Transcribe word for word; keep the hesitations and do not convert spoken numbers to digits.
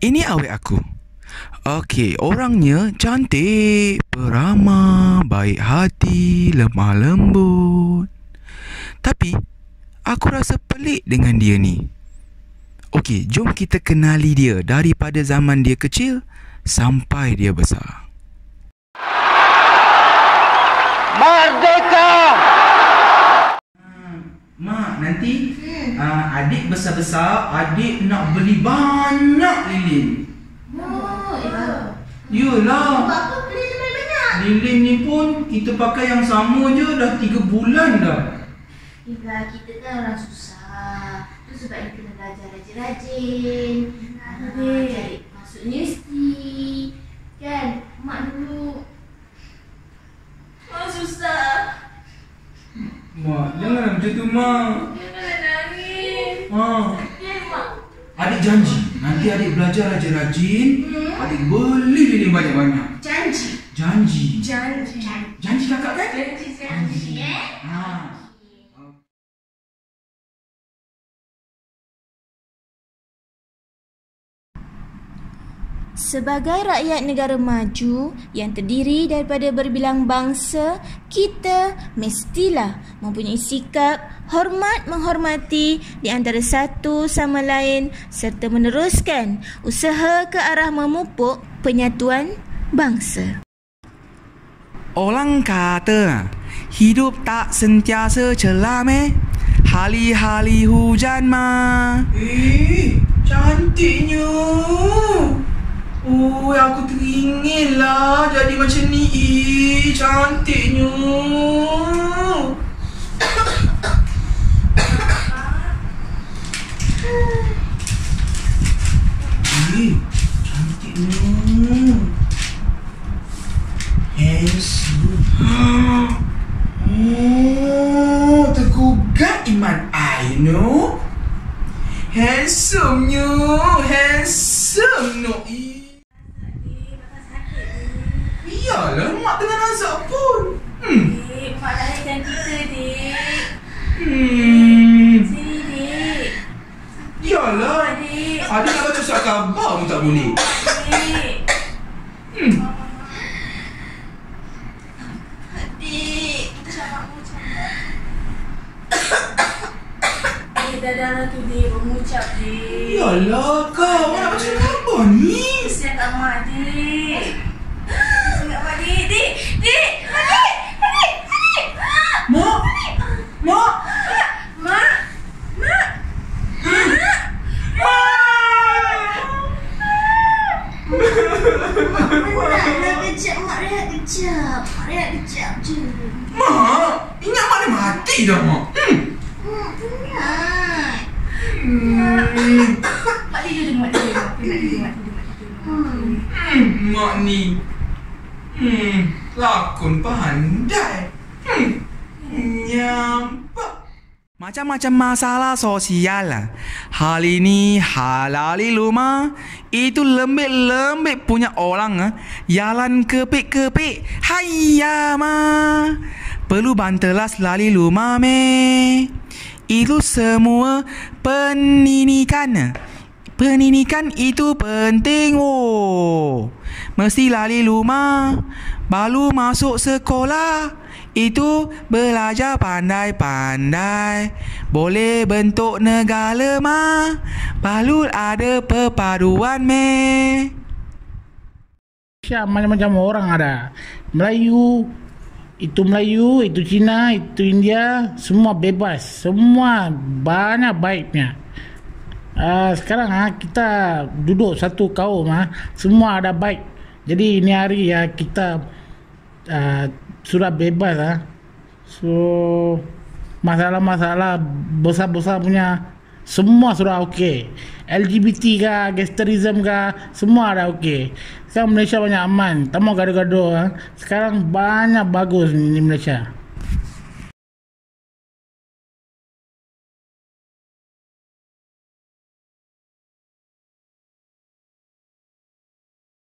Ini awek aku. Okey, orangnya cantik, peramah, baik hati, lemah lembut. Tapi aku rasa pelik dengan dia ni. Okey, jom kita kenali dia daripada zaman dia kecil sampai dia besar. Merdeka! Mak, nanti hmm. uh, adik besar-besar, adik nak beli banyak lilin. Oh, ya. Yelah. Buat apa beli banyak-banyak? Lilin ni pun kita pakai yang sama je dah tiga bulan dah. Yelah, kita kan orang susah. Tu sebab kita kena belajar rajin-rajin. Ah, cari masuk universiti. Kan? Mak dulu mak susah. Mak, jangan macam tu, Mak. Jangan nangis. Mak. Sakit, Mak. Adik janji, nanti adik belajar rajin-rajin, Hmm. adik beli lilin banyak-banyak. Janji. Janji. Janji. Janji kakak kan? Janji, janji. Eh? Ha. Sebagai rakyat negara maju yang terdiri daripada berbilang bangsa, kita mestilah mempunyai sikap hormat menghormati di antara satu sama lain serta meneruskan usaha ke arah memupuk penyatuan bangsa. Orang kata hidup tak sentiasa celam eh. Hari-hari hujan mah. Eh, cantiknya. Oh, aku teringin lah jadi macam ni. Eh, cantiknya. Eh, cantiknya. Handsome. Oh, tergugat iman I, no? Handsome-nya. Handsome, no? Iyalah, mak tengah nazak pun. Hmm. Dik, mak lahirkan kita, Dik. Hmm. Sini, Dik. Iyalah. Adik. Adik nak baca surat khabar pun tak boleh. Dik. Hmm. Dik. Macam makmu macam. Dik, dadah tu, Dik. Mengucap, Dik. Iyalah, kau nak baca khabar ni. Kesian kat mak, Dik. Kesian kat mak, Dik. Dik. Dik. Adik. Adik. Adik. Mak. Mak. Mak. Mak. Mak nak kejap, mak rehat kejap. Mak rehat kejap je. Mak, ingat mak dah mati dah, Mak. Hmm. Mak penat. Hmm. Mak tidur je, mak tidur. Mak tidur, mak tidur, mak tidur. Hmm. Mak ni. Hmm. Lakon pandai. Hmm. Nyampak. Macam-macam masalah sosial lah. Hal ini halali lumah. Itu lembik-lembik punya orang ah. Jalan kepik-kepik. Hayya ma. Perlu bantelas lali lumah me. Itu semua pendidikan. Pendidikan itu penting oh. Mesti lali lumah. Baru masuk sekolah. Itu belajar pandai-pandai. Boleh bentuk negara mah. Baru ada perpaduan meh. Malaysia macam-macam orang ada. Melayu, itu Melayu, itu Cina, itu India, semua bebas. Semua banyak baiknya. Uh, sekarang ha, kita duduk satu kaum ha, semua ada baik. Jadi ini hari ya kita uh, sudah bebas ha. So masalah-masalah besar-besar punya semua sudah okey. L G B T kah, gangsterism kah, semua ada okey. Sekarang Malaysia banyak aman, tak mau gaduh-gaduh ha. Sekarang banyak bagus di Malaysia.